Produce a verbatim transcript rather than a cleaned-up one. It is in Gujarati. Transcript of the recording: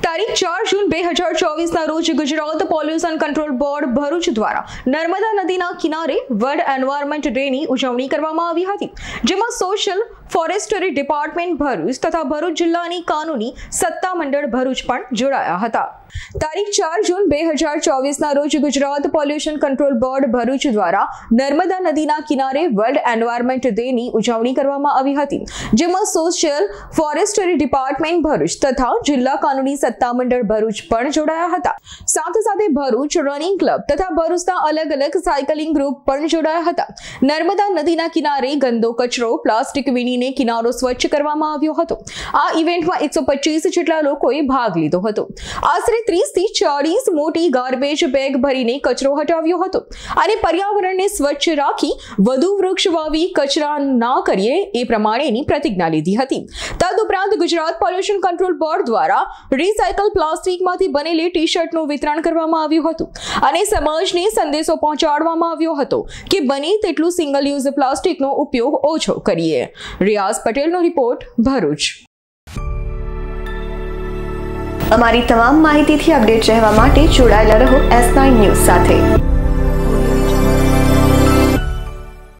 તારીખ ચાર જૂન બે હજાર ચોવીસ ના રોજ Gujarat pollution control board Bharuch દ્વારા નર્મદા નદીના કિનારે વર્લ્ડ એન્વાયરમેન્ટ ડે ની ઉજવણી કરવામાં આવી હતી, જેમાં સોશિયલ ફોરેસ્ટરી ડિપાર્ટમેન્ટ ભરૂચ તથા ભરૂચ જિલ્લાની કાનૂની સત્તા મંડળ ભરૂચ પણ જોડાયા હતા। તારીખ ચાર જૂન બે હજાર ચોવીસ ના રોજ Gujarat pollution control board Bharuch દ્વારા નર્મદા નદીના કિનારે વર્લ્ડ એન્વાયરમેન્ટ ડે ની ઉજવણી કરવામાં આવી હતી, જેમાં સોશિયલ ફોરેસ્ટરી ડિપાર્ટમેન્ટ ભરૂચ તથા જિલ્લા કાનૂની સત્તા મંડળ ભરૂચ પણ જોડાયા હતા। સાથે સાથે ભરૂચ રનિંગ ક્લબ તથા ભરૂચના અલગ અલગ સાયકલિંગ ગ્રુપ પણ જોડાયા હતા। નર્મદા નદીના કિનારે ગંદો કચરો પ્લાસ્ટિક વીણીને કિનારો સ્વચ્છ કરવામાં આવ્યો હતો। આ ઇવેન્ટમાં એકસો પચીસ જેટલા લોકોએ ભાગ લીધો હતો। આશરે ત્રીસ થી ચાલીસ મોટી ગાર્બેજ બેગ ભરીને કચરો હટાવ્યો હતો અને પર્યાવરણને સ્વચ્છ રાખી વધુ વૃક્ષ વાવી કચરા ના કરીએ એ પ્રમાણેની પ્રતિજ્ઞા લીધી હતી। તદુપરાંત ગુજરાત પોલ્યુશન કંટ્રોલ બોર્ડ દ્વારા રિસાયકલ પ્લાસ્ટિકમાંથી બનેલી ટી શર્ટનું વિતરણ કરવામાં આવ્યું હતું અને સમાજને સંદેશો પહોંચાડવામાં આવ્યો હતો કે બને તેટલું સિંગલ યુઝ પ્લાસ્ટિકનો ઉપયોગ ઓછો કરીએ। રિયાઝ પટેલનો રિપોર્ટ, ભરૂચ। અમારી તમામ માહિતીથી અપડેટ રહેવા માટે જોડાયેલા રહો એસ નાઇન ન્યૂઝ સાથે।